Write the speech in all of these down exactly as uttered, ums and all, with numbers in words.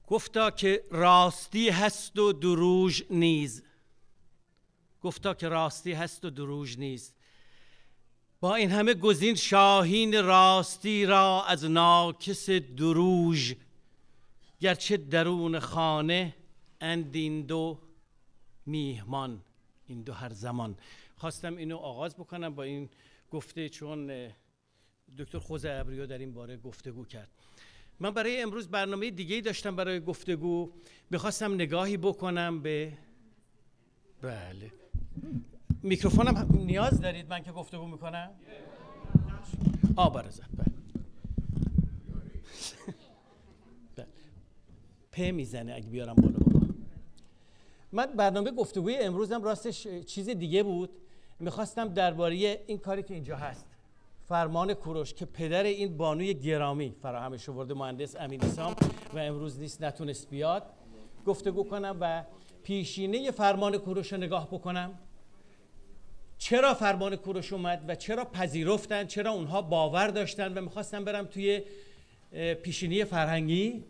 گفتا که راستی هست و دروژ نیز. گفتا که راستی هست و دروژ نیز. با این همه گزین شاهین راستی را از ناکس دروژ. گرچه درون خانه اند این دو میهمان، این دو هر زمان. خواستم اینو آغاز بکنم با این گفته، چون دکتر خوز ابریو در این باره گفتگو کرد. من برای امروز برنامه دیگه‌ای داشتم برای گفتگو. میخواستم نگاهی بکنم به بله میکروفونم نیاز دارید من که گفتگو میکنم؟ آ برزد بله بله پ میزنه اگه بیارم بالا بابا. من برنامه گفتگوی امروزم راستش چیز دیگه بود. میخواستم درباره این کاری که اینجا هست، فرمان کوروش که پدر این بانوی گرامی فراهمش آورده، مهندس امین سام، و امروز نیست نتونست بیاد، گفتگو کنم و پیشینه فرمان کوروش رو نگاه بکنم. چرا فرمان کوروش اومد و چرا پذیرفتن، چرا اونها باور داشتن، و میخواستم برم توی پیشینه فرهنگی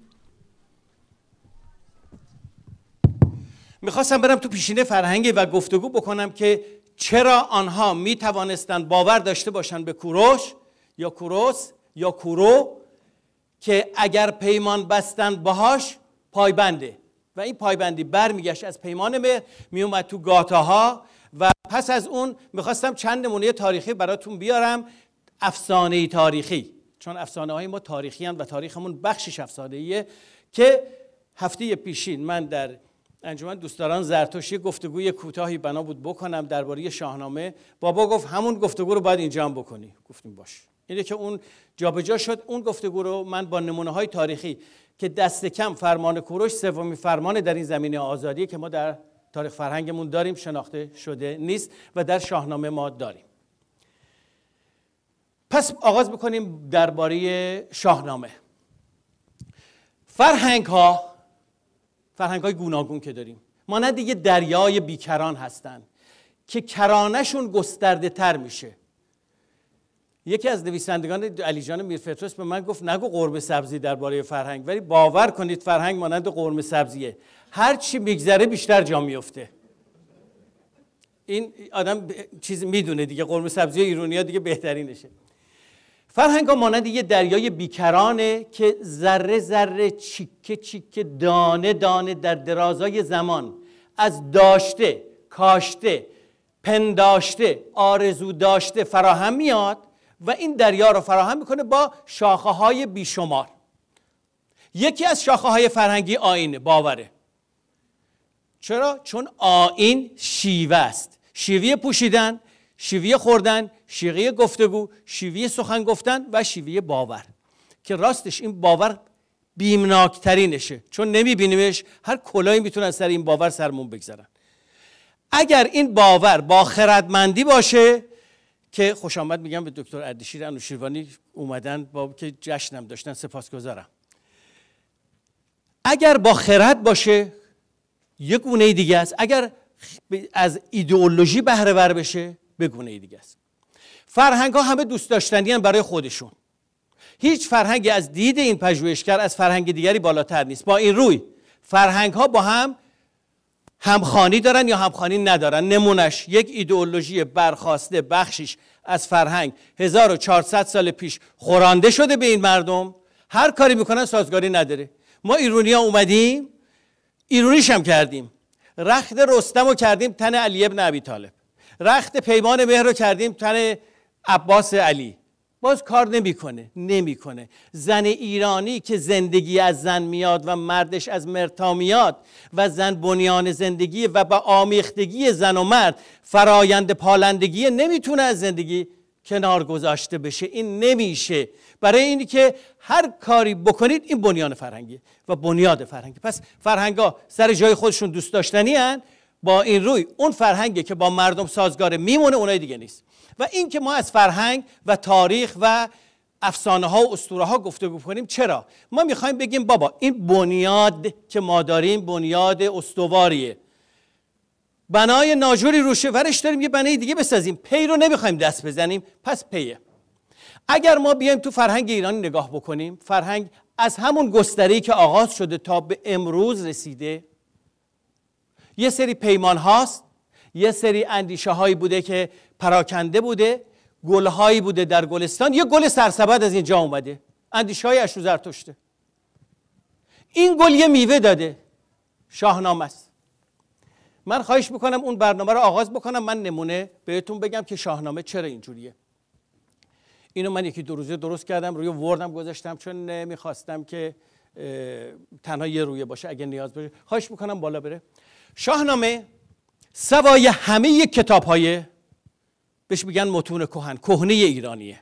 میخواستم برم تو پیشینه فرهنگی و گفتگو بکنم که چرا آنها می توانستند باور داشته باشند به کوروش یا کوروس یا کورو که اگر پیمان بستند باهاش پایبنده، و این پایبندی برمیگشت از پیمان مهر می اومد تو گاتاها. و پس از اون میخواستم چند نمونه تاریخی براتون بیارم، افسانه‌ای تاریخی، چون افسانه های ما تاریخی هستند و تاریخمون بخشش افسانه‌ایه، که هفته پیشین من در انجمن دوستداران زرتشتی گفتگوی کوتاهی بنا بود بکنم درباره شاهنامه. بابا گفت همون گفتگو رو باید اینجا هم بکنی. گفتیم باش. اینه که اون جابجا شد. اون گفتگو رو من با نمونه‌های تاریخی که دست کم فرمان کوروش سومین فرمان در این زمینه آزادی که ما در تاریخ فرهنگمون داریم شناخته شده نیست و در شاهنامه ما داریم. پس آغاز بکنیم درباره شاهنامه. فرهنگ ها فرهنگ های گوناگون که داریم مانند یه دریای بیکران هستن که کرانشون گسترده تر میشه. یکی از نویسندگان علی جان میرفتوس به من گفت نگو قرمه سبزی درباره فرهنگ، ولی باور کنید فرهنگ مانند قرمه سبزیه، هر چی میگذره بیشتر جا میفته. این آدم چیز میدونه دیگه، قرمه سبزی ایرونیا دیگه بهترینشه. فرهنگ ها مانند یه دریای بیکرانه که ذره ذره، چیکه چیکه، دانه دانه در درازای زمان از داشته، کاشته، پنداشته، آرزو داشته فراهم میاد و این دریا رو فراهم میکنه با شاخه های بیشمار. یکی از شاخه های فرهنگی آیینه، باوره. چرا؟ چون آیین شیوه است، شیوه پوشیدن، شیوه خوردن، شیوه گفتگو، شیوه سخن گفتن و شیوه باور، که راستش این باور بیمناکترینشه، چون نمیبینیمش. هر کلاهی میتونن سر این باور سرمون بگذارن. اگر این باور با خردمندی باشه، که خوش آمد میگم به دکتر اردشیر انوشیروانی اومدن با که جشنم داشتن، سپاسگزارم. اگر با خرد باشه یک گونه دیگه است، اگر از ایدئولوژی بهره ور بشه به گونه دیگه است. فرهنگ ها همه دوست داشتنی برای خودشون. هیچ فرهنگی از دید این پژوهشگر از فرهنگ دیگری بالاتر نیست. با این روی فرهنگ ها با هم همخوانی دارن یا همخوانی ندارن. نمونش یک ایدئولوژی برخواسته بخشیش از فرهنگ هزار و چهارصد سال پیش خورانده شده به این مردم، هر کاری میکنن سازگاری نداره. ما ایرونی ها اومدیم ایرونیش هم کردیم، رخت رستم رو کردیم تن علی ابن ابی طالب، رخت پیمان مهر رو کردیم تن عباس علی، باز کار نمیکنه نمیکنه. زن ایرانی که زندگی از زن میاد و مردش از مرتا میاد و زن بنیان زندگی و با آمیختگی زن و مرد فرایند پالندگی نمیتونه از زندگی کنار گذاشته بشه. این نمیشه. برای اینی که هر کاری بکنید این بنیان فرهنگی و بنیاد فرهنگی. پس فرهنگا سر جای خودشون دوست داشتنی هن. با این روی اون فرهنگی که با مردم سازگاره میمونه، اونای دیگه نیست. و این که ما از فرهنگ و تاریخ و افسانه ها و اسطوره ها گفتگو کنیم، چرا؟ ما میخوایم بگیم بابا این بنیاد که ما داریم بنیاد استواریه، بنای ناجوری روشه، ورش داریم یه بنای دیگه بسازیم. پی رو نمیخوایم دست بزنیم، پس پیه. اگر ما بیایم تو فرهنگ ایرانی نگاه بکنیم، فرهنگ از همون گستره‌ای که آغاز شده تا به امروز رسیده یه سری پیمان هاست، یه سری اندیشه هایی بوده که پراکنده بوده، گل هایی بوده در گلستان، یه گل سرسبد از اینجا اومده، اندیشه های اشو زرتشته. این گل یه میوه داده، شاهنامه است. من خواهش میکنم اون برنامه رو آغاز بکنم، من نمونه بهتون بگم که شاهنامه چرا اینجوریه. اینو من یکی دو روزه درست کردم، روی وردم گذاشتم چون نمیخواستم که تنها یه رویه باشه، اگه نیاز باشه خواهش میکنم بالا بره. شاهنامه سوای همه کتاب‌های بهش میگن متون کهن، کهنه ایرانیه.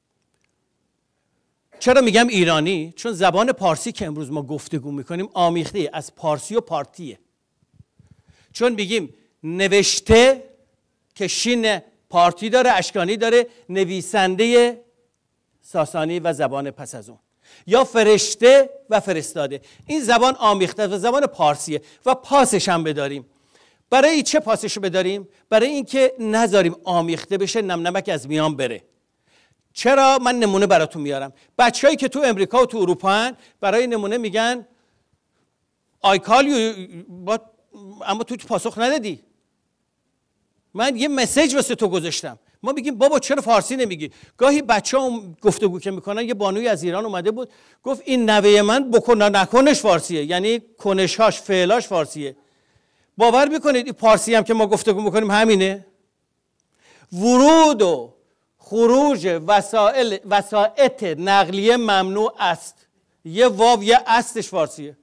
چرا میگم ایرانی؟ چون زبان پارسی که امروز ما گفتگو میکنیم آمیخته از پارسی و پارتیه. چون میگیم نوشته که شین پارتی داره، اشکانی داره، نویسنده ساسانی و زبان پس از اون، یا فرشته و فرستاده. این زبان آمیخته و زبان پارسیه و پاسش هم بداریم. برای چه پاسش بداریم؟ برای اینکه نذاریم آمیخته بشه، نم نمک از میان بره. چرا؟ من نمونه براتون میارم. بچه‌هایی که تو امریکا و تو اروپا هن برای نمونه میگن I call you، اما تو پاسخ ندادی. من یه مسیج واسه تو گذاشتم. ما میگیم بابا چرا فارسی نمیگی؟ گاهی بچه‌ها گفتگو که میکنن، یه بانوی از ایران اومده بود گفت این نوه من بکن نکنش فارسیه، یعنی کنش‌هاش فعلاش فارسیه. باور میکنید این پارسی هم که ما گفتگو میکنیم همینه؟ ورود و خروج وسایل وسایط نقلیه ممنوع است. یه واو یه استش فارسیه.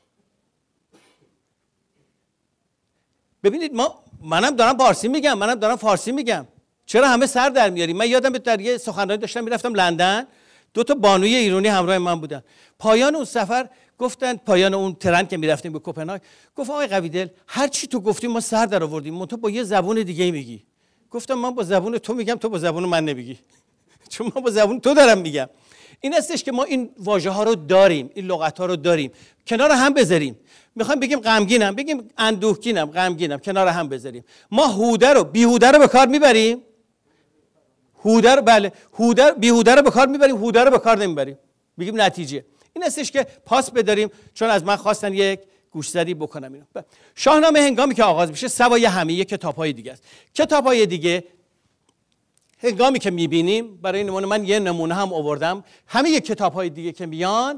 ببینید ما منم دارم پارسی میگم، منم دارم فارسی میگم، چرا همه سر در میاریم؟ من یادم در یه سخنرانی داشتم میرفتم لندن، دو تا بانوی ایرانی همراه من بودن. پایان اون سفر گفتن، پایان اون ترن که میرفتیم به کوپنهاگ، گفت آقای غویدل هر چی تو گفتی ما سر در آوردیم، من تو با یه زبون دیگه میگی. گفتم من با زبون تو میگم، تو با زبون من نمیگی. چون من با زبون تو دارم میگم. این استش که ما این واژه ها رو داریم، این لغت ها رو داریم، کنار هم بذاریم. میخوایم بگیم غمگینم، بگیم اندوهگینم، غمگینم، کنار هم بذاریم. ما هوده رو بیهوده رو به کار میبریم، هوده رو بله هوده بیهوده رو به کار میبریم، هوده رو به کار نمیبریم. بگیم نتیجه این استش که پاس بداریم، چون از من خواستن یک گوشزدی بکنم. اینو شاهنامه هنگامی که آغاز میشه سوای همه کتاب‌های دیگه است. کتاب‌های دیگه هنگامی که میبینیم، برای نمونه من یه نمونه هم آوردم، همه کتاب‌های دیگه که میان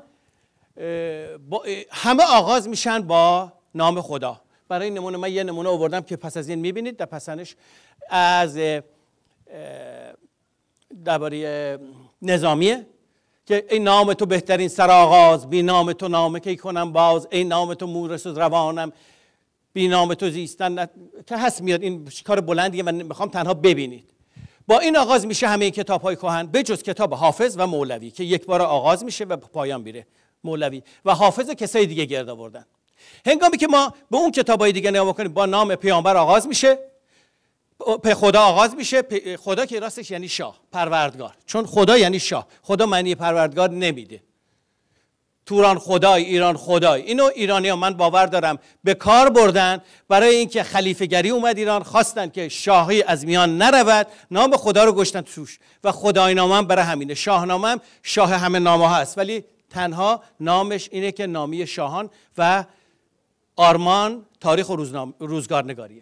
همه آغاز میشن با نام خدا. برای نمونه من یه نمونه آوردم که پس از این میبینید در پسنش از درباره نظامیه که ای نام تو بهترین سرآغاز، بی نام تو نام کی کنم باز، ای نام تو مورس و روانم، بی نام تو زیستن نت... که هست میاد. این کار بلندیه، من میخوام تنها ببینید. با این آغاز میشه همه کتاب‌های کهن به جز کتاب حافظ و مولوی که یک بار آغاز میشه و پایان میره. مولوی و حافظ و کسای دیگه گرد آوردن. هنگامی که ما به اون کتاب‌های دیگه نگاه کنیم، با نام پیامبر آغاز میشه، به خدا آغاز میشه. خدا که راستش یعنی شاه، پروردگار، چون خدا یعنی شاه. خدا معنی پروردگار نمیده. توران خدای، ایران خدای، اینو ایرانی ها من باور دارم به کار بردن برای اینکه خلیفه گری اومد ایران، خواستن که شاهی از میان نرود، نام خدا رو گشتن توش و خدای نامه هم برای همینه. شاهنامه هم شاه همه نامه ها هست، ولی تنها نامش اینه که نامی شاهان و آرمان تاریخ و روزگارنگاریه.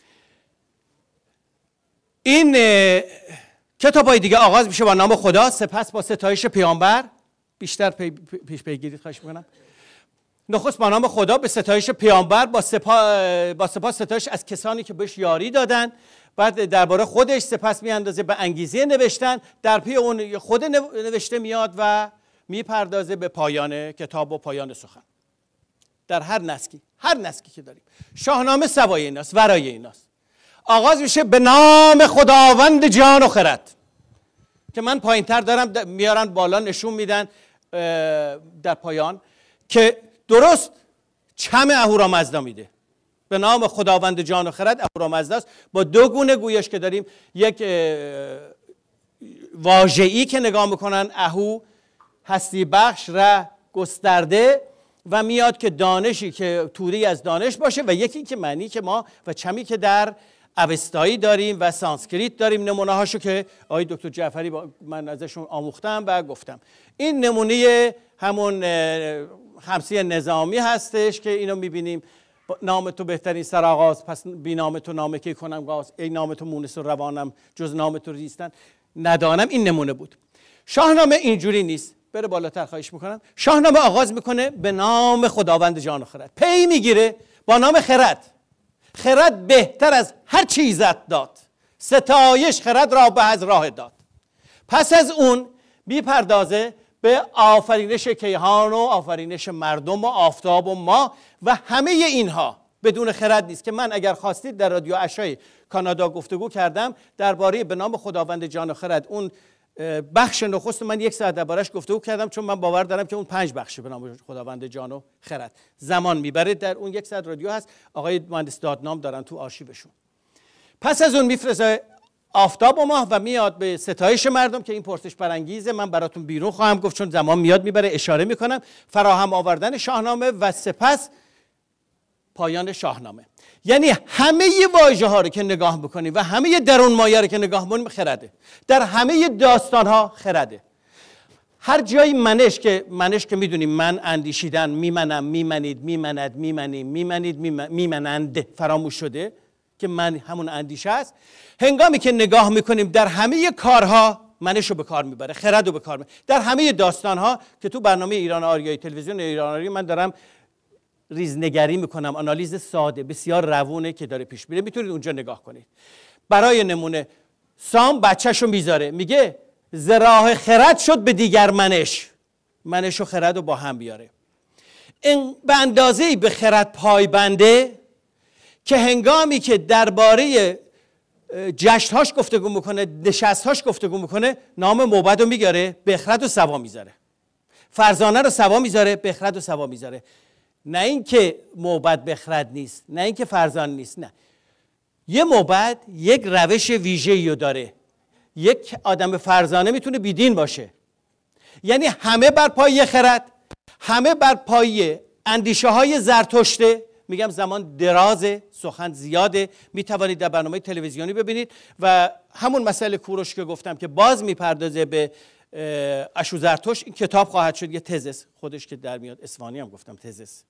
این کتاب‌های دیگه آغاز میشه با نام خدا، سپس با ستایش پیامبر. بیشتر پی پیش پیگیری خواهش میکنم. نخست با نام خدا، به ستایش پیامبر، با سپاس با سپاس ستایش از کسانی که بهش یاری دادن. بعد درباره خودش سپس میاندازه به انگیزه نوشتن، در پی اون خود نوشته میاد و میپردازه به پایان کتاب و پایان سخن. در هر نسکی هر نسکی که داریم شاهنامه سوای ایناست، ورای ایناست. آغاز میشه به نام خداوند جان و خرد که من پایین تر دارم، میارن بالا نشون میدن در پایان که درست چم اهورامزدا میده. به نام خداوند جان و خرد اهورامزدا است. با دو گونه گویش که داریم، یک واژه‌ای که نگاه میکنن اهو هستی بخش را گسترده و میاد که دانشی که توری از دانش باشه، و یکی که معنی که ما و چمی که در اوستایی داریم و سانسکریت داریم. نمونه هاشو که آقای دکتر جعفری با من ازشون آموختم و گفتم. این نمونه همون خمسی نظامی هستش که اینو میبینیم. نام تو بهترین سرآغاز، پس بی نام تو نامه کی کنم غاز، ای نام تو مونس و روانم جز نام تو ریستن ندانم. این نمونه بود. شاهنامه اینجوری نیست. بره بالاتر خواهش میکنم. شاهنامه آغاز میکنه به نام خداوند جان و خرد، پی میگیره با نام خرد. خرد بهتر از هر چیزت داد، ستایش خرد را به از راه داد. پس از اون میپردازه به آفرینش کیهان و آفرینش مردم و آفتاب و ما و همه اینها بدون خرد نیست. که من اگر خواستید در رادیو عشای کانادا گفتگو کردم درباره به نام خداوند جان و خرد. اون بخش نخست من یک ساعت دربارش گفتگو کردم، چون من باور دارم که اون پنج بخشه به نام خداوند جان و خرد. زمان میبره. در اون یک ساعت رادیو هست، آقای مهندس دادنام دارن تو آرشیوشون. پس از اون میفرسته آفتاب و ماه و میاد به ستایش مردم که این پرسش برانگیزه. من براتون بیرون خواهم گفت چون زمان میاد میبره، اشاره میکنم. فراهم آوردن شاهنامه و سپس پایان شاهنامه. یعنی همه واژه ها رو که نگاه بکنیم و همه درون مایه رو که نگاه بکنیم خرده. در همه داستان ها خرده. هر جایی منش که منش که میدونیم من اندیشیدن، میمنم، میمنید، میمند، میمنیم، میمنید، میمنند فراموش شده که من همون اندیشه است. هنگامی که نگاه میکنیم در همه کارها منش رو به کار میبره، خرد رو به کار میبره. در همه داستان ها که تو برنامه ایران آریایی، تلویزیون ایران آریایی من دارم ریزنگری میکنم، آنالیز ساده بسیار روونه که داره پیش میره، میتونید اونجا نگاه کنید. برای نمونه سام بچه‌شو میذاره، میگه ز راه خرد شد به دیگر منش، منش و خرد رو با هم بیاره. این به اندازه‌ای به خرد پایبنده که هنگامی که درباره جشن‌هاش گفتگو میکنه، نشست‌هاش گفتگو میکنه، نام موبد رو میگاره، بخرد و سوا میذاره. فرزانه رو سوا میذاره، بخرد و سوا میذاره. نه اینکه موبد بخرد نیست، نه اینکه فرزان نیست، نه. یه موبد یک روش ویژه‌ای رو داره. یک آدم فرزانه میتونه بیدین باشه. یعنی همه بر پای خرد، همه بر پای اندیشه های زرتشته. میگم زمان درازه، سخن زیاده، میتوانید در برنامه تلویزیونی ببینید. و همون مسئله کوروش که گفتم که باز میپردازه به اشو زرتشت، این کتاب خواهد شد، یه تزس خودش که در میاد. اصفهانی هم گفتم تزس.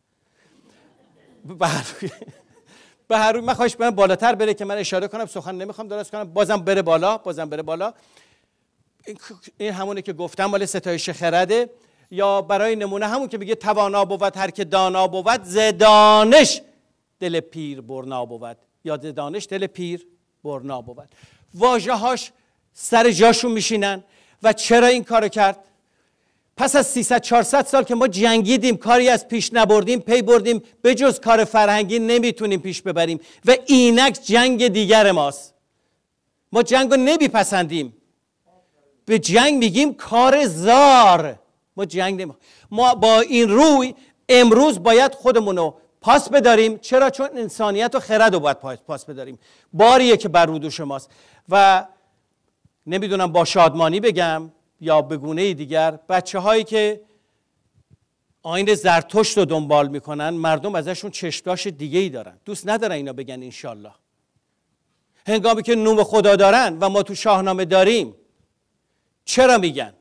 به هر روی من خواهش می‌کنم بالاتر بره که من اشاره کنم، سخن نمیخوام درست کنم، بازم بره بالا، بازم بره بالا. این همونه که گفتم مال ستایش خرده. یا برای نمونه همون که میگه توانا بود هر که دانا بود، ز دانش دل پیر برنا بود، یا ز دانش دل پیر برنا بود. واژه‌هاش سر جاشون میشینن. و چرا این کارو کرد؟ پس از سیصد چهارصد سال که ما جنگیدیم، کاری از پیش نبردیم، پی بردیم، به جز کار فرهنگی نمیتونیم پیش ببریم و اینک جنگ دیگر ماست. ما جنگ رو نمیپسندیم، به جنگ میگیم کار زار. ما جنگ نمی... ما با این روی امروز باید خودمون رو پاس بداریم. چرا؟ چون انسانیت و خرد رو باید پاس بداریم. باریه که بر رو دوش ماست. و نمیدونم با شادمانی بگم یا به گونه دیگر، بچه هایی که آیین زرتشت رو دنبال میکنن، مردم ازشون چشمداش دیگه ای دارن، دوست ندارن اینا بگن انشالله. هنگامی که نوم خدا دارن و ما تو شاهنامه داریم، چرا میگن؟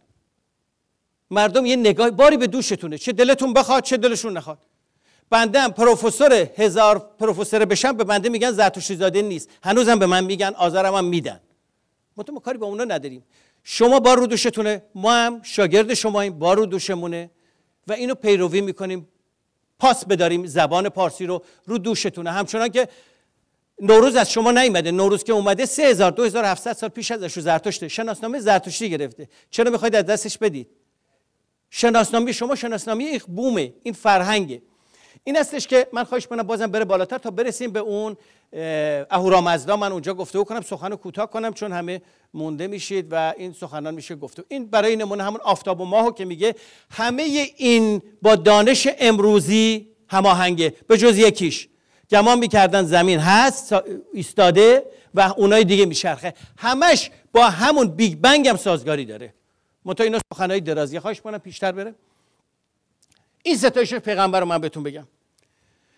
مردم یه نگاه باری به دوشتونه، چه دلتون بخواد چه دلشون نخواد. بنده هم پروفسور هزار پروفسور بشم، به بنده میگن زرتشتی زاده نیست، هنوزم به من میگن، آزارم هم میدن. ما تو کاری با اونا نداریم. شما بار رو دوشتونه، ما هم شاگرد شماییم، بار رو دوشمونه و اینو پیروی میکنیم، پاس بداریم زبان پارسی رو رو دوشتونه. همچنان که نوروز از شما نیومده، نوروز که اومده سه هزار دو هزار و هفتصد سال پیش ازش زرتشت شناسنامه زرتشتی گرفته. چرا میخواید از دستش بدید؟ شناسنامه شما شناسنامه این بومه، این فرهنگه. این استش که من خواهش کنم بازم بره بالاتر تا برسیم به اون اهورامزدا. من اونجا گفتگو کنم، سخنو کوتاه کنم چون همه مونده میشید و این سخنان میشه گفتگو. این برای نمونه همون آفتاب و ماهو که میگه همه این با دانش امروزی هماهنگه، به جز یکیش. گمان میکردن زمین هست ایستاده و اونای دیگه میچرخه، همش با همون بیگ بنگ هم سازگاری داره. منتها اینا سخنای درازی. خواهش کنم پیشتر بره. این ستایش پیغمبر رو من بهتون بگم.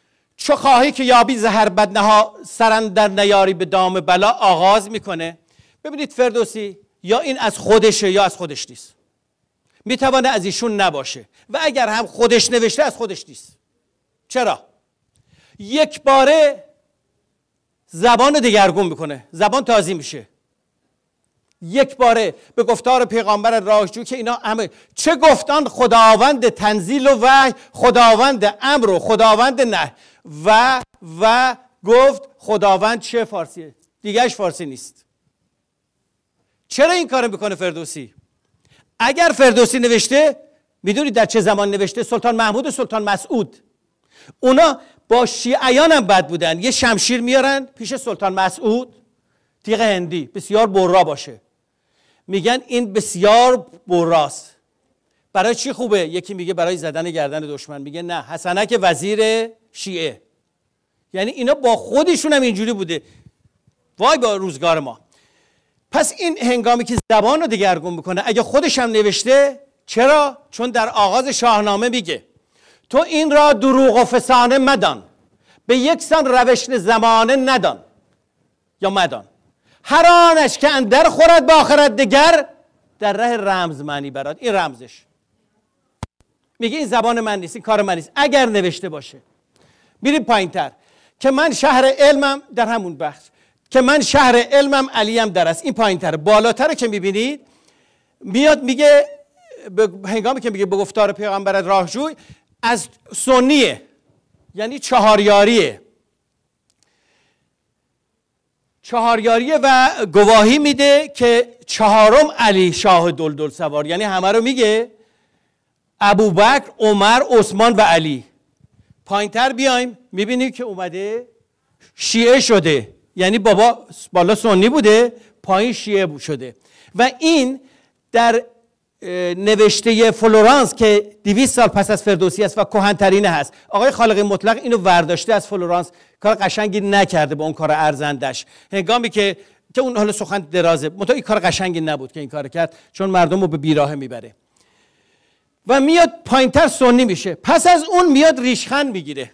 چو خواهی که یابی زهر بد نها سرن در نیاری به دام بلا آغاز میکنه. ببینید فردوسی یا این از خودشه یا از خودش نیست، میتوانه از ایشون نباشه و اگر هم خودش نوشته از خودش نیست. چرا؟ یک باره زبان رو دگرگون میکنه، زبان تازی میشه. یک باره به گفتار پیغامبر راهجو که اینا همه چه گفتان خداوند تنزیل و وحی، خداوند امر و خداوند نه و و گفت خداوند چه فارسیه دیگهش فارسی نیست. چرا این کارو میکنه فردوسی؟ اگر فردوسی نوشته، میدونید در چه زمان نوشته؟ سلطان محمود و سلطان مسعود. اونا با شیعیان هم بد بودن. یه شمشیر میارن پیش سلطان مسعود، تیغ هندی بسیار برا باشه، میگن این بسیار براست. برای چی خوبه؟ یکی میگه برای زدن گردن دشمن، میگه نه حسنک وزیر شیعه. یعنی اینا با خودشون هم اینجوری بوده. وای با روزگار ما. پس این هنگامی که زبان رو دگرگون میکنه، اگه خودش هم نوشته، چرا؟ چون در آغاز شاهنامه میگه تو این را دروغ و فسانه مدان، به یک سان روشن زمانه ندان یا مدان، هر آنش که اندر خورد با آخرت دگر، در ره رمز معنی برات. این رمزش میگه این زبان من نیست، این کار من نیست. اگر نوشته باشه. میریم پایین تر که من شهر علمم، در همون بخش که من شهر علمم علیم در است. این پایین تره. بالاتر که میبینید میاد میگه هنگامی که میگه به گفتار پیغمبر راهجوی از سنیه، یعنی چهاریاریه، چهاریاریه و گواهی میده که چهارم علی شاه دلدل سوار، یعنی همه رو میگه ابوبکر، عمر، عثمان و علی. پایینتر بیایم میبینیم که اومده شیعه شده، یعنی بابا بالا سنی بوده پایین شیعه شده. و این در نوشته فلورانس که دویست سال پس از فردوسی است و کهن‌ترینه هست. آقای خالقی مطلق اینو ورداشته از فلورانس، کار قشنگی نکرده با اون کار ارزندش. هنگامی که که اون حالا سخن درازه، متأ این کار قشنگی نبود که این کار کرد، چون مردم رو به بیراهه میبره. و میاد پایینتر سنی میشه. پس از اون میاد ریشخند میگیره،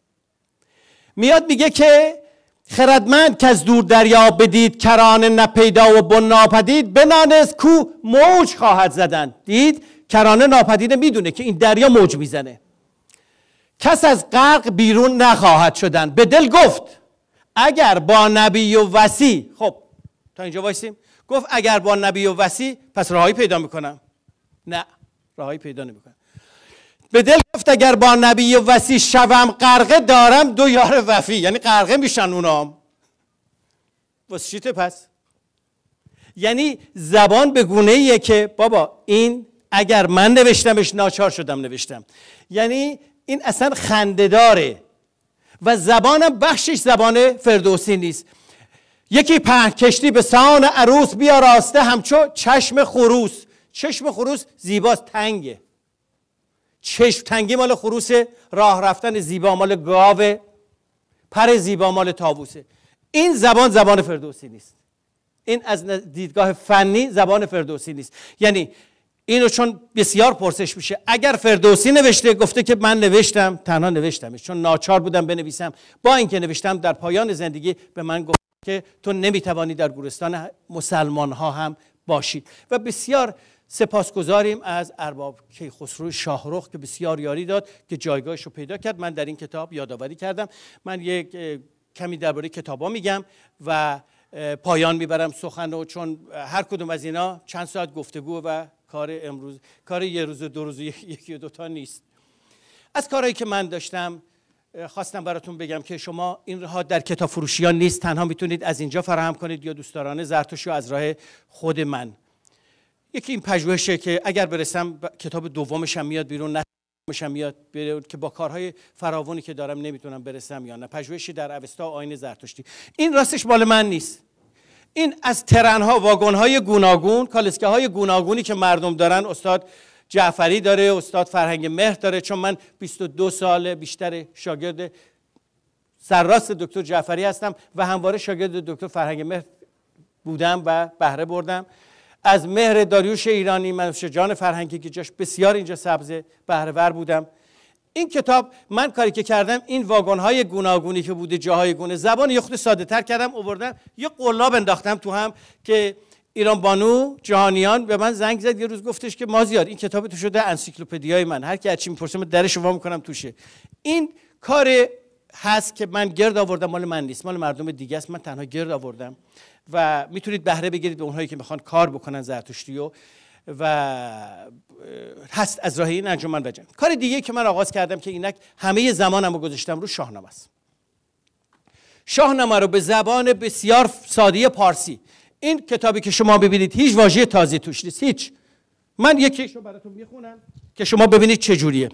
میاد میگه که خردمند که از دور دریا بدید، کرانه نپیدا و بن ناپدید، بنانست کو موج خواهد زدن. دید کرانه ناپدیده، میدونه که این دریا موج میزنه. کس از غرق بیرون نخواهد شدن. به دل گفت اگر با نبی و وصی، خب تا اینجا وایسیم، گفت اگر با نبی و وصی پس راهی پیدا میکنم. نه، راهی پیدا نمیکنم. به دل گفت اگر با نبی و وصی شوم غرقه، دارم دو یار وفی. یعنی غرقه میشن اونام. واسه چیته پس؟ یعنی زبان به گونه ایه که بابا این اگر من نوشتمش ناچار شدم نوشتم. یعنی این اصلا خنده‌داره و زبانم بخشش زبان فردوسی نیست. یکی پهن کشتی به سان عروس، بیا راسته همچو چشم خروس. چشم خروس زیباست، تنگه. چشم تنگی مال خروسه، راه رفتن زیبا مال گاوه، پر زیبا مال طاووسه. این زبان زبان فردوسی نیست. این از دیدگاه فنی زبان فردوسی نیست. یعنی اینو چون بسیار پرسش میشه، اگر فردوسی نوشته، گفته که من نوشتم، تنها نوشتمش چون ناچار بودم بنویسم. با اینکه نوشتم در پایان زندگی به من گفت که تو نمیتوانی در گورستان مسلمان ها هم باشی. و بسیار سپاسگزاریم از ارباب کیخسرو شاهرخ که بسیار یاری داد که جایگاهش رو پیدا کرد. من در این کتاب یادآوری کردم. من یک کمی درباره کتابا میگم و پایان میبرم سخن رو، چون هر کدوم از اینا چند ساعت گفتگو و کار امروز، کار یه روز و دو روز یکی و دوتا نیست. از کارهایی که من داشتم خواستم براتون بگم که شما اینها در کتاب فروشیان نیست، تنها میتونید از اینجا فراهم کنید یا دوستدارانه زرتشتی از راه خود من. یکی این پژوهشه که اگر برسم کتاب دومش هم میاد بیرون، نه دومش هم میاد بیرون، که با کارهای فراوانی که دارم نمیتونم برسم یا نه. پژوهشی در اوستا آیین زرتشتی. این راستش مال من نیست. این از ترنها، واگن‌های گوناگون، کالسکه های گوناگونی که مردم دارن، استاد جعفری داره، استاد فرهنگ مهر داره، چون من بیست و دو سال بیشتر شاگرد سرراست دکتر جعفری هستم و همواره شاگرد دکتر فرهنگ مهر بودم و بهره بردم. از مهر داریوش ایرانی، منوشه جان فرهنگی که جاش بسیار اینجا سبزه، بهره ور بودم. این کتاب من کاری که کردم این واگن‌های گوناگونی که بوده جاهای گونه زبان یه خود ساده تر کردم آوردم یه قلاب انداختم تو هم که ایران بانو جهانیان به من زنگ زد یه روز گفتش که مازیار این کتاب تو شده انسیکلوپدیای من هر کی از چی میپرسه درش وا میکنم توشه. این کار هست که من گرد آوردم مال من نیست مال مردم دیگه است من تنها گرد آوردم و میتونید بهره بگیرید به اونهایی که میخوان کار بکنن زرتشتیو و هست از راه این انجمن و جمع. کار دیگه که من آغاز کردم که اینک همه زمانمو گذاشتم رو شاهنامه است. شاهنامه رو به زبان بسیار ساده پارسی این کتابی که شما ببینید هیچ واژه تازه توش نیست هیچ. من یکیشو براتون میخونم که شما ببینید چه جوریه.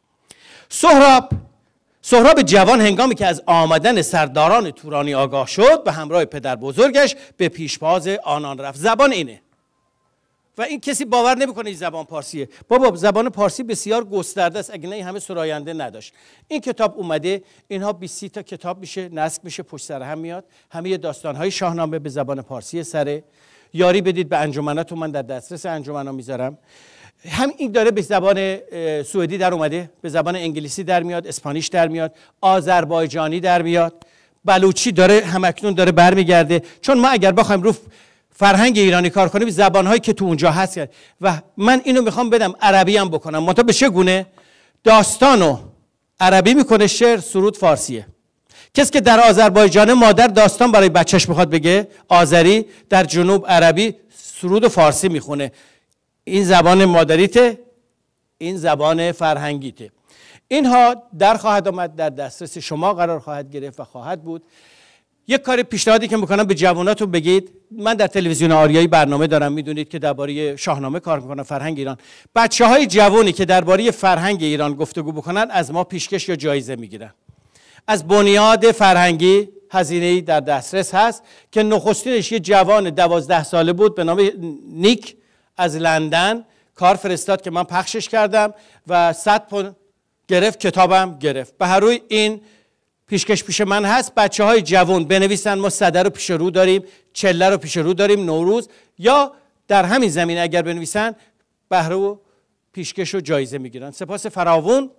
سهراب سهراب جوان هنگامی که از آمدن سرداران تورانی آگاه شد به همراه پدر بزرگش به پیشواز آنان رفت. زبان اینه و این کسی باور نمیکنه این زبان پارسیه. بابا زبان پارسی بسیار گسترده است اگه نه این همه سراینده نداشت. این کتاب اومده اینها بیست تا کتاب میشه نسخ میشه پشت سر هم میاد همه داستانهای شاهنامه به زبان پارسی سره. یاری بدید به انجمناتون من در دسترس انجمنا میذارم. هم این داره به زبان سوئدی در اومده به زبان انگلیسی در میاد اسپانیش در میاد آذربایجانی در میاد بلوچی داره همکنون داره برمیگرده چون ما اگر بخوایم رو فرهنگ ایرانی کار کنیم زبانهایی که تو اونجا هست و من اینو میخوام بدم عربی هم بکنم منتها به چه گونه داستانو عربی میکنه شعر سرود فارسیه. کسی که در آذربایجان مادر داستان برای بچهش میخواد بگه آذری در جنوب عربی سرود فارسی میخونه. این زبان مادریته این زبان فرهنگیته. اینها در خواهد آمد در دسترس شما قرار خواهد گرفت و خواهد بود. یک کار پیشنهادی که میکنم به جواناتون بگید من در تلویزیون آریایی برنامه دارم میدونید که درباره شاهنامه کار میکنم فرهنگ ایران. بچه های جوانی که درباره فرهنگ ایران گفتگو بکنن از ما پیشکش یا جایزه میگیرن. از بنیاد فرهنگی هزینه‌ای در دسترس هست که نخستینش یه جوان دوازده ساله بود به نام نیک از لندن کار فرستاد که من پخشش کردم و صد پوند گرفت کتابم گرفت. به هر روی این پیشکش پیش من هست بچه های جوان بنویسن ما صده رو پیش رو داریم چله رو پیش رو داریم نوروز یا در همین زمینه اگر بنویسن بهره و پیشکش و جایزه میگیرن. سپاس فراوون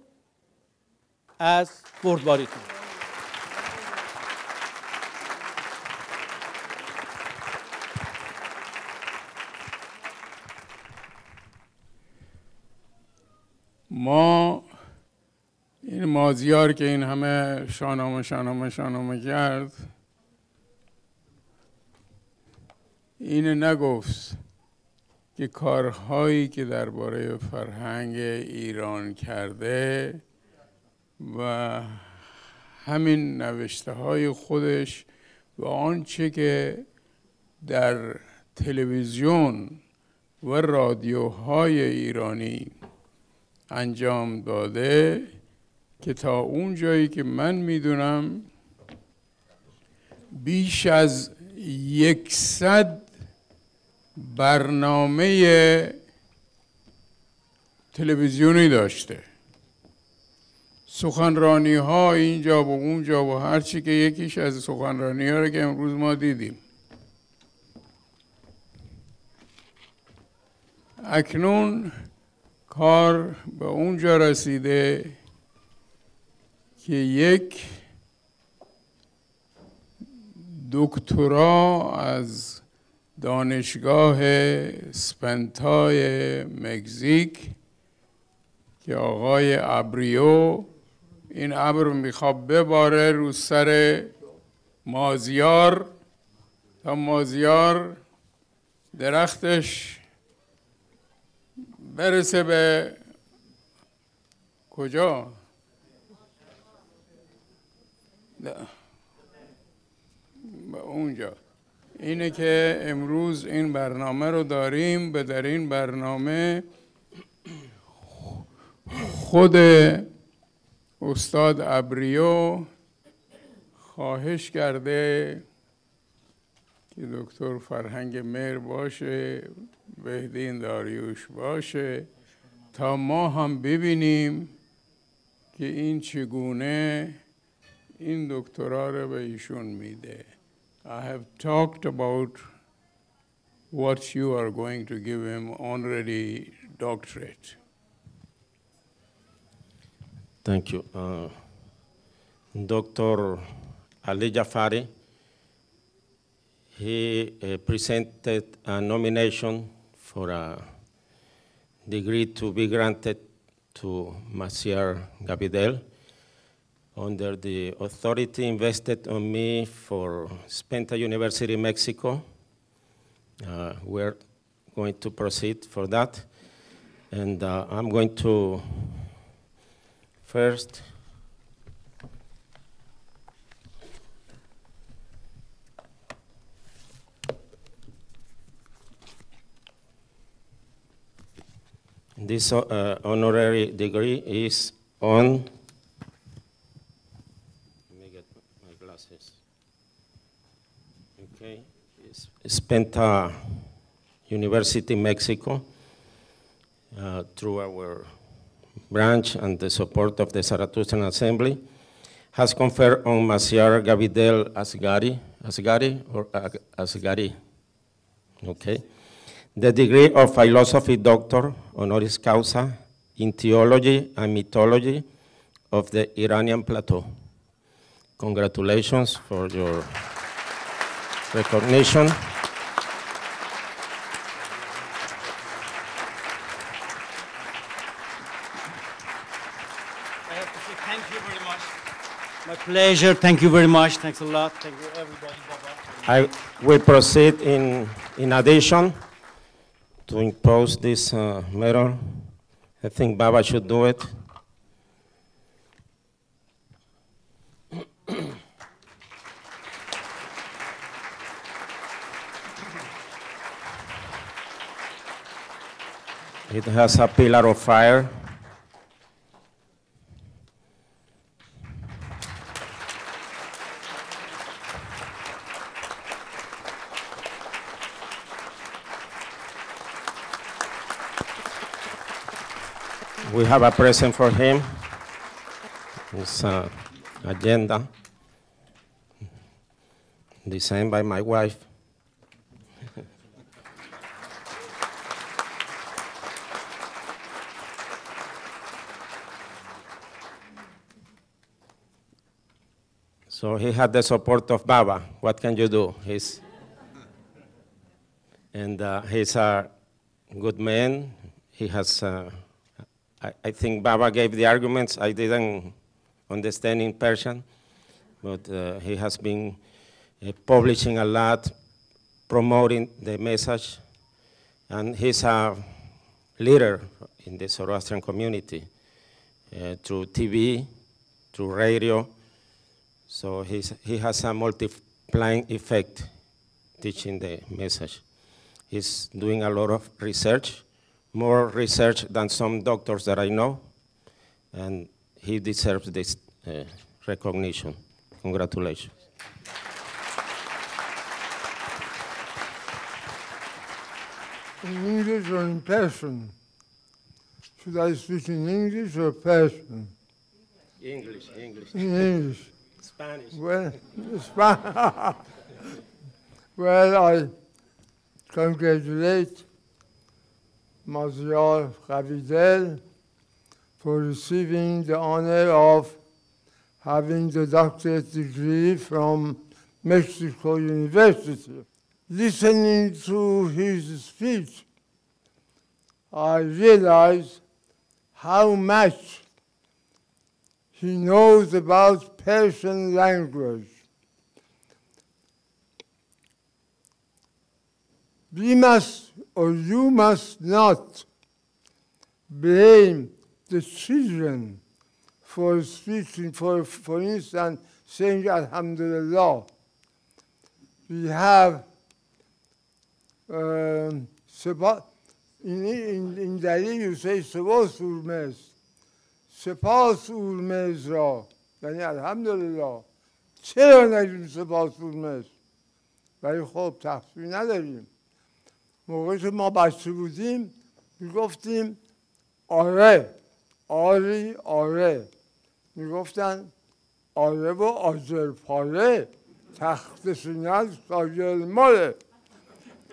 از بردباریتون. ما این مازیار که این همه شاهنامه شاهنامه شاهنامه کرد این نگفت که کارهایی که درباره فرهنگ ایران کرده و همین نوشته های خودش و آنچه که در تلویزیون و رادیوهای ایرانی انجام داده که تا اون جایی که من میدونم بیش از یکصد برنامه تلویزیونی داشته. سخنرانی ها اینجا و اونجا و هرچی که یکیش از سخنرانی ها رو که امروز ما دیدیم. اکنون کار به اونجا رسیده که یک دکترا از دانشگاه سپنتای مکزیک که آقای ابریو این ابر میخواد بباره رو سر مازیار تا مازیار درختش برسه به کجا؟ به اونجا. اینه که امروز این برنامه رو داریم. به در این برنامه خود استاد ابریو خواهش کرده که دکتر فرهنگ مهر باشه، بهدین داریوش باشه تا ما هم ببینیم که این چگونه این دکترا رو به ایشون میده. I have talked about what you are going to give him, honorary doctorate. Thank you. Uh, Doctor Ali Jafari, he uh, presented a nomination for a degree to be granted to Maziyar Ghavidel under the authority invested on me for Sepanta University, Mexico. Uh, we're going to proceed for that. And uh, I'm going to first this uh, honorary degree is on, let me get my glasses. Okay, it's Sepanta University, Mexico, uh, through our branch and the support of the Zoroastrian Assembly, has conferred on Maziyar Ghavidel Asghari, Asghari or Asghari, okay, the degree of Philosophy Doctor, honoris causa, in Theology and Mythology of the Iranian Plateau. Congratulations for your recognition. My pleasure. Thank you very much. Thanks a lot. Thank you, everybody. Bye-bye. I will proceed in, in addition to impose this uh, medal. I think Baba should do it. It has a pillar of fire. We have a present for him. It's an agenda designed by my wife. So he had the support of Baba. What can you do? He's, and uh, he's a good man. He has uh, I, I think Baba gave the arguments. I didn't understand in Persian, but uh, he has been uh, publishing a lot, promoting the message, and he's a leader in the Zoroastrian community uh, through T V, through radio. So he's, he has a multiplying effect teaching the message. He's doing a lot of research, more research than some doctors that I know, and he deserves this uh, recognition. Congratulations. In English or in Persian? Should I speak in English or Persian? English, English. In English. Spanish. Well, Spanish. Well, I congratulate Maziyar Ghavidel for receiving the honor of having the doctorate degree from Mexico University. Listening to his speech, I realized how much he knows about Persian language. We must, or you must not, blame the children for speaking, for, for instance, saying Alhamdulillah. We have um, in, in, in Delhi you say Sabas Urmez, Sepas Urmez ra, yani Alhamdulillah. چرا نگیم سپاس Urmez؟ ولی خب تقصیر نداریم. موقعی که ما بچه بودیم میگفتیم آره، آری، آره. میگفتن آره و آجر پاره، تخت سینه ساجر ماله.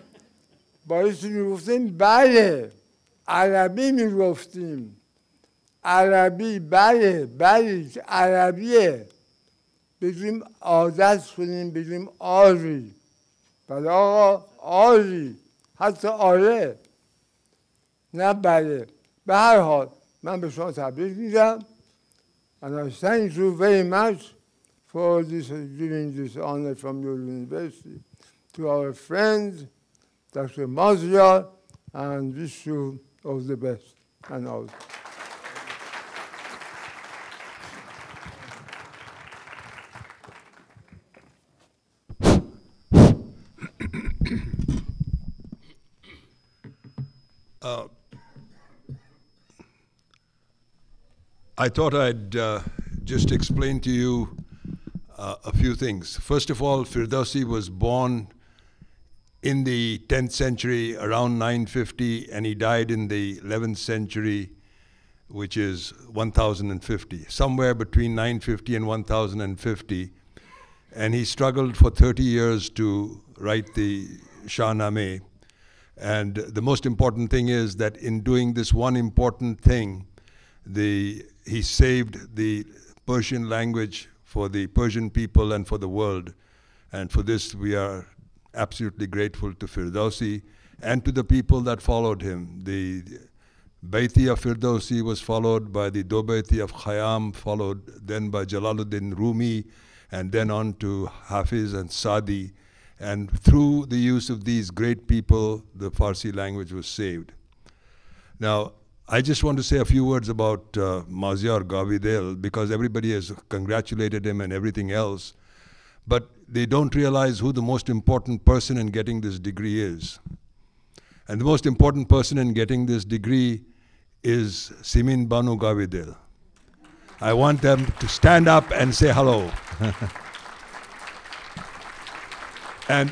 باعث میگفتیم بله، عربی میگفتیم. عربی بله بله عربیه بگیم عادت کنیم بگیم آری بله آقا آری حتی آره نه بله به هر حال من به شما تبریک میگم and I thank you very much for this giving this honor from your university to our friend Doctor Maziyar and wish you all the best and all. Uh, I thought I'd uh, just explain to you uh, a few things. First of all, Firdausi was born in the tenth century, around nine fifty, and he died in the eleventh century, which is one thousand fifty, somewhere between nine fifty and one thousand fifty. And he struggled for thirty years to write the Shahnameh. And the most important thing is that in doing this one important thing, the, he saved the Persian language for the Persian people and for the world. And for this, we are absolutely grateful to Firdausi and to the people that followed him. The Baiti of Firdausi was followed by the Dobaiti of Khayyam, followed then by Jalaluddin Rumi, and then on to Hafiz and Sadi. And through the use of these great people, the Farsi language was saved. Now, I just want to say a few words about uh, Maziyar Ghavidel, because everybody has congratulated him and everything else, but they don't realize who the most important person in getting this degree is. And the most important person in getting this degree is Simin Banu Ghavidel. I want them to stand up and say hello. And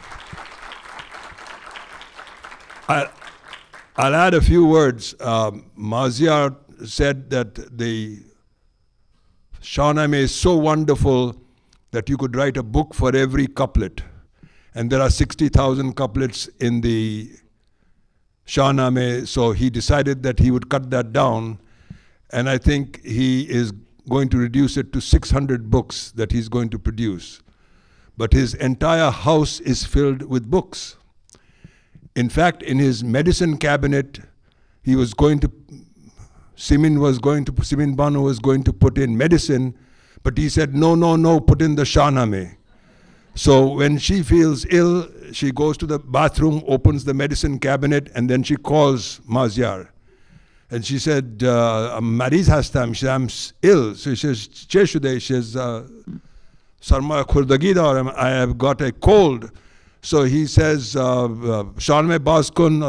I'll, I'll add a few words. Um, Maziyar said that the Shahnameh is so wonderful that you could write a book for every couplet. And there are sixty thousand couplets in the Shahnameh, so he decided that he would cut that down. And I think he is going to reduce it to six hundred books that he's going to produce. But his entire house is filled with books. In fact, in his medicine cabinet, he was going to, Simin was going to, Simin Banu was going to put in medicine, but he said, no, no, no, put in the Shahnameh. So when she feels ill, she goes to the bathroom, opens the medicine cabinet, and then she calls Maziyar. And she said, uh, Mariz hastam, she said, I'm ill. So she says, che shude? She says, Sarma khurdagi daram, I have got a cold. So he says, Shahnameh baz kun,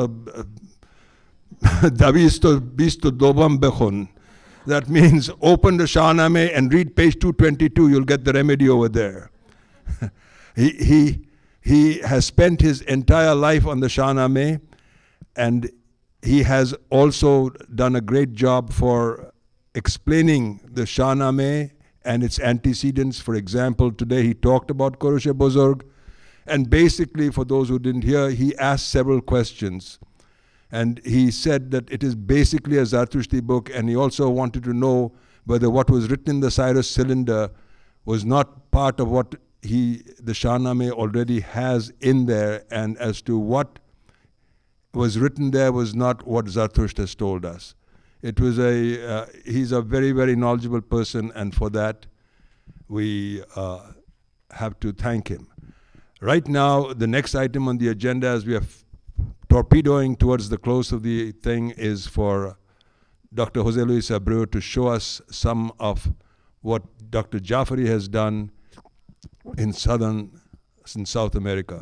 davisto bisto dobam bekhun. That means open the Shahnameh and read page two twenty-two, you'll get the remedy over there. he, he, he has spent his entire life on the Shahnameh, and he has also done a great job for explaining the Shahnameh and its antecedents. For example, today he talked about Korush Bozorg, and basically, for those who didn't hear, he asked several questions. And he said that it is basically a Zarathushtri book, and he also wanted to know whether what was written in the Cyrus cylinder was not part of what he, the Shahnameh already has in there, and as to what was written there was not what Zarathustra has told us. It was a, uh, he's a very, very knowledgeable person, and for that we uh, have to thank him. Right now, the next item on the agenda, as we are torpedoing towards the close of the thing, is for Doctor Jose Luis Abreu to show us some of what Doctor Jafari has done in southern, in South America.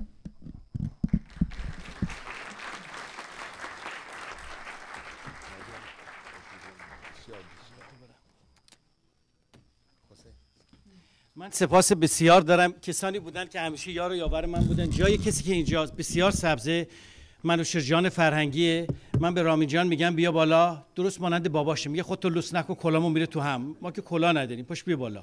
من سپاس بسیار دارم. کسانی بودن که همیشه یار و یاور من بودن. جای کسی که اینجاست بسیار سبزه. منوشر جان فرهنگیه. من به رامین جان میگم بیا بالا، درست مانند باباشه، میگه خودتو لوس نکن کلامون میره تو هم. ما که کلا نداریم، پاش بیا بالا.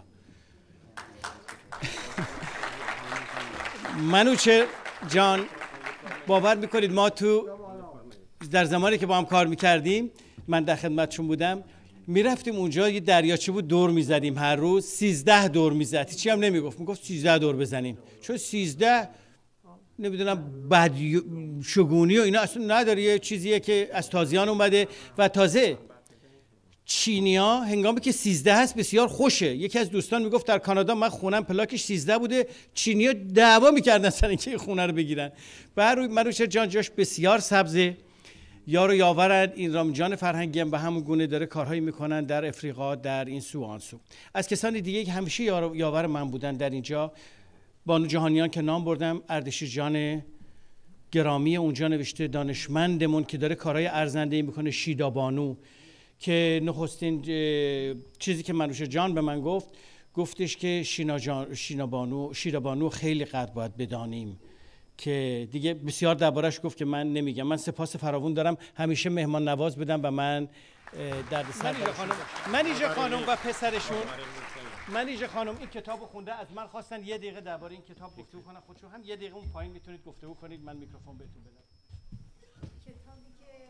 منوشر جان باور میکنید ما تو در زمانی که با هم کار میکردیم من در خدمتشون بودم، میرفتیم اونجا یه دریاچه بود، دور میزدیم هر روز، سیزده دور میزد، هیچی هم نمیگفت، میگفت سیزده دور بزنیم، چون سیزده نمیدونم بد شگونی و اینا اصلا نداره، یه چیزیه که از تازیان اومده. و تازه چینیا هنگامی که سیزده هست بسیار خوشه. یکی از دوستان میگفت در کانادا من خونم پلاکش سیزده بوده، چینیا دعوا میکردن سر اینکه خونه رو بگیرن. بر روی منوچهر جان جاش بسیار سبزه، یار و یاورن. این رامجان فرهنگی هم به همون گونه داره کارهایی میکنن در افریقا، در این سو آن سو. از کسان دیگه که همیشه یار و یاور من بودن در اینجا، بانو جهانیان که نام بردم، اردشیر جان گرامی اونجا نوشته، دانشمندمون که داره کارهای ارزنده‌ای میکنه، شیدا بانو که نخستین چیزی که منوچهر جان به من گفت، گفتش که شینا جان، شینا بانو، شیدا بانو خیلی قدر باید بدانیم، که دیگه بسیار دربارش گفت که من نمیگم. من سپاس فراوون دارم، همیشه مهمان نواز بدم و من درد سر خانم منیژه خانم و پسرشون. منیژه خانم این کتابو خونده، از من خواستن یه دقیقه درباره این کتاب گفتگو کنم، خودشون هم یه دقیقه اون پایین میتونید گفتگو کنید، من میکروفون بهتون بدم. کتابی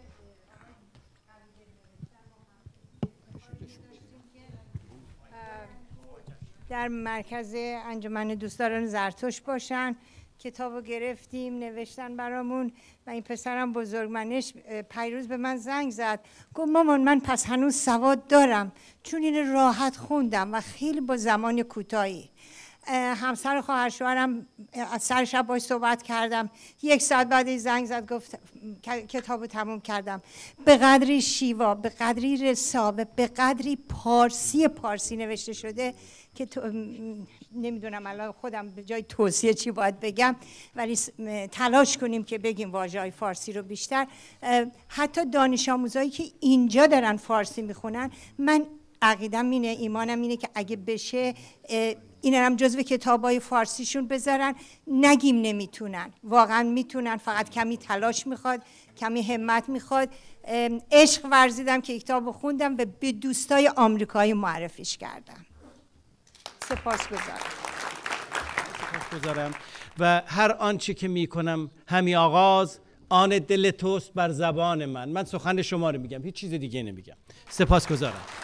که در مرکز انجمن دوستداران زرتشت باشن، کتابو گرفتیم، نوشتن برامون و این پسرم بزرگمنش پیروز به من زنگ زد، گفت مامان من پس هنوز سواد دارم، چون این راحت خوندم و خیلی با زمان کوتاهی. همسر خواهر شوهرم از سر شب باهاش صحبت کردم، یک ساعت بعد زنگ زد گفت کتابو تموم کردم. به قدری شیوا، به قدری رسابه، به قدری پارسی پارسی نوشته شده که تو... نمیدونم الان خودم به جای توصیه چی باید بگم، ولی تلاش کنیم که بگیم واژه‌های فارسی رو بیشتر. حتی دانش آموزایی که اینجا دارن فارسی میخونن، من عقیدم اینه، ایمانم اینه که اگه بشه این هم جزو کتابای فارسیشون بذارن. نگیم نمیتونن، واقعا میتونن، فقط کمی تلاش میخواد، کمی همت میخواد. عشق ورزیدم که کتابو خوندم و به دوستای آمریکایی معرفیش کردم. سپاسگزارم. سپاسگزارم. و هر آنچه که میکنم همی آغاز آن دل توست بر زبان من. من سخن شما رو میگم، هیچ چیز دیگه نمیگم. سپاسگزارم.